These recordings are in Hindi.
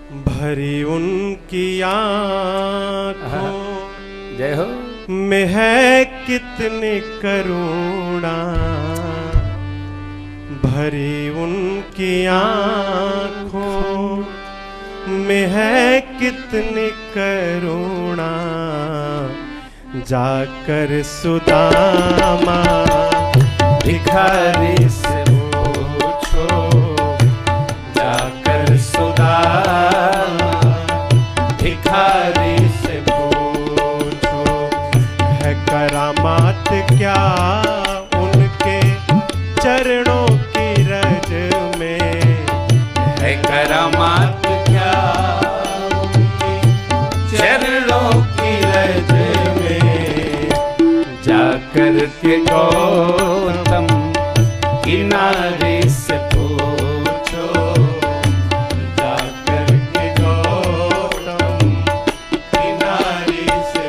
भरी उनकी आँखों जय हो में है कितनी करुणा, भरी उनकी आँखों में है कितनी करुणा। जाकर सुदामा भिखारी से पूछो, जाकर सुदामा भिखारी से पूछो, है करामात क्या उनके चरणों की रज में, है करामात क्या उनके चरणों की रज में। जाकर के गौतम किनारे से पूछो, जाकर के गौतम किनारे से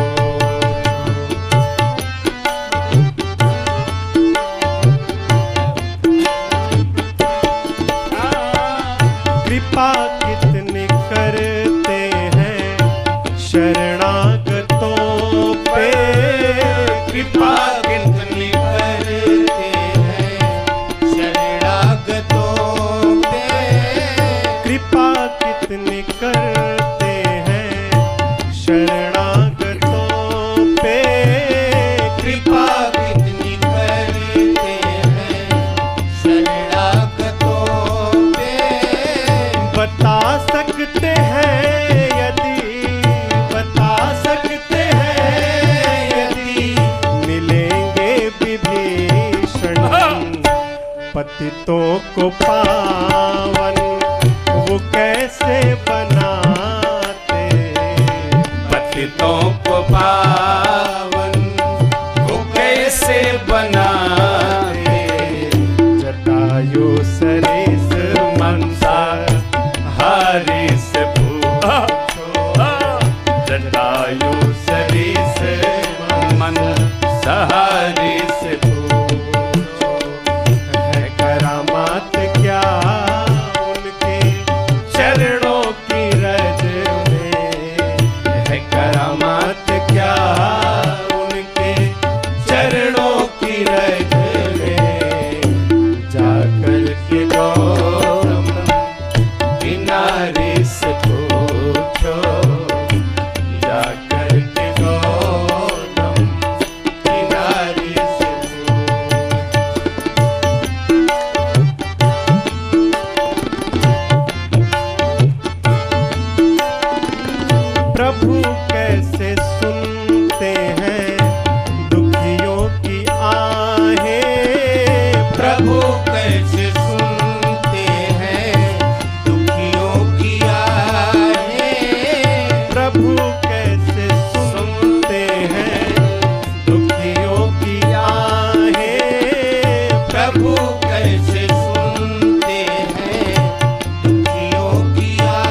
कृपा कितनी करते हैं शरणागतों पे, कृपा कितनी करते हैं शरणागतों पे, कृपा कितनी करते हैं शरणागतों पे, कृपा कितनी करते हैं शरणागतों पे। बता सकते हैं यदि, बता सकते हैं यदि मिलेंगे विभीषण, पतितों को पावन वो कैसे बनाते, पतितों को पावन वो कैसे बनाते। जटायु सरिस मनसा हारी से पूछो, जटायु सरिस मन सहारी से पूछो, है करामात क्या उनके चरणों की रज में, है करामात क्या उनके चरणों की रज में। जाकर के गौतम किनारे से पूछो, जाकर के गौतम किनारे से प्रभु कैसे सुनते हैं दुखियों की आहें, प्रभु कैसे सुनते हैं दुखियों की आहें, प्रभु कैसे सुनते हैं दुखियों की आहें, प्रभु कैसे सुनते हैं दुखियों की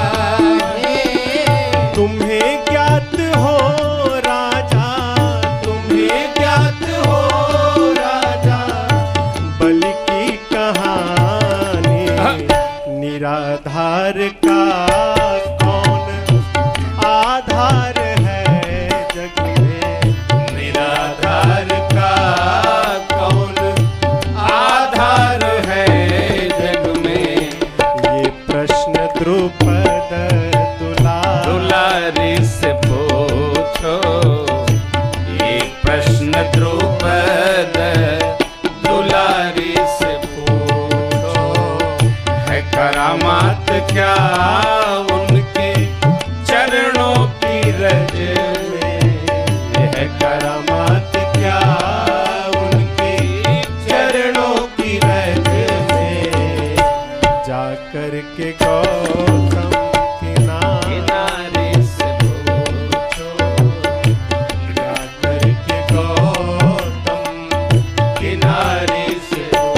आहें। तुम्हें ज्ञात हो राजा, तुम्हें ज्ञात हो राजा, बलि की कहानी, निराधार का कौन आधार है जग में, निराधार का कौन आधार है जग में। ये प्रश्न द्रुपद दुलारी से पूछो, ये प्रश्न द्रुपद दुलारी से पूछो, है करामात क्या उनके चरणों की रज में, है करामात क्या उनके चरणों की रज में। जाकर के गौतम किनारे से पूछो, जाकर के गौतम किनारे से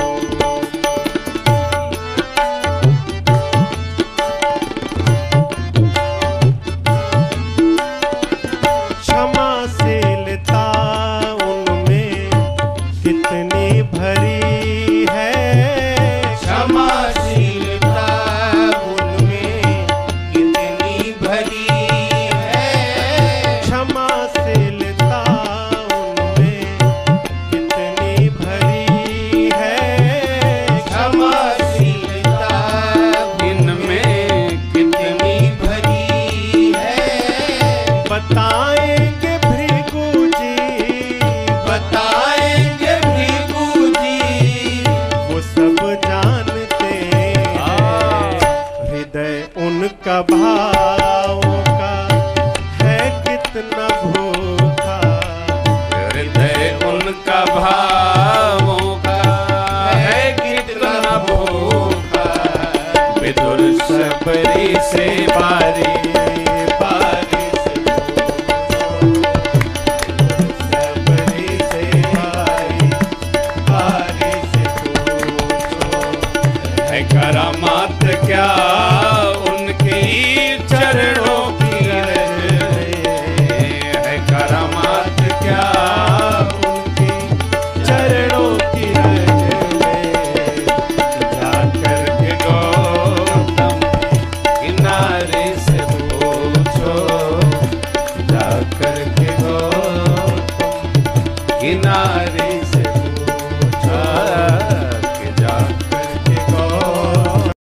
क्षमाशीलता उनमें कितनी भरी है, क्षमाशीलता उनमें उनका भावों का है कितना भूखा, हृदय उनका भावों का है कितना भूखा, विदुर सबरी से बारी बारी से सबरी से बारी बारी से पूछो, है करामात क्या उनकी चरणों की रज में, है करामात क्या उनकी चरणों की रज में, जाकर के गौतम किनारे से पूछो, जाकर के गौतम किनारे